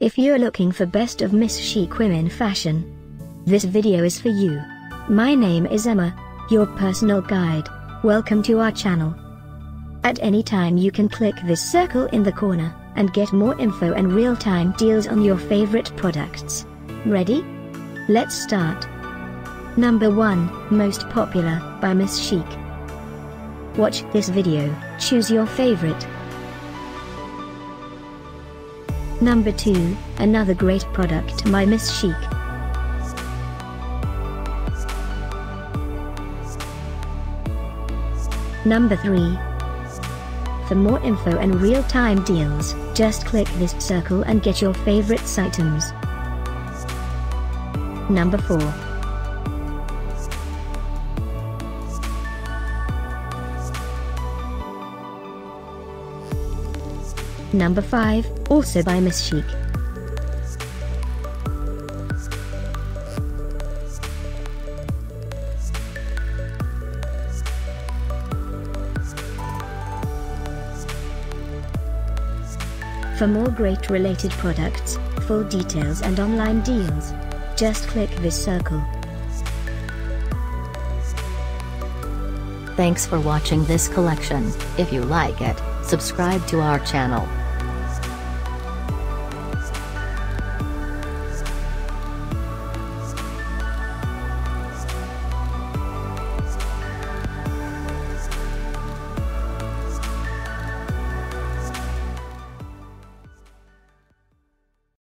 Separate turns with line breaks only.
If you're looking for best of Miss Chic women fashion, this video is for you. My name is Emma, your personal guide. Welcome to our channel. At any time you can click this circle in the corner, and get more info and real-time deals on your favorite products. Ready? Let's start. Number 1, Most Popular, by Miss Chic. Watch this video, choose your favorite. Number 2, another great product by Miss Chic. Number 3. For more info and real-time deals, just click this circle and get your favorite items. Number 4. Number 5, also by Miss Chic. For more great related products, full details and online deals, just click this circle.
Thanks for watching this collection. If you like it, subscribe to our channel.